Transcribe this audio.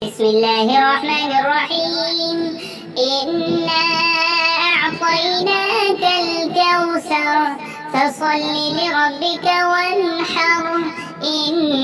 بسم الله الرحمن الرحيم. إنا أعطيناك الكوثر فصل لربك وانحر إن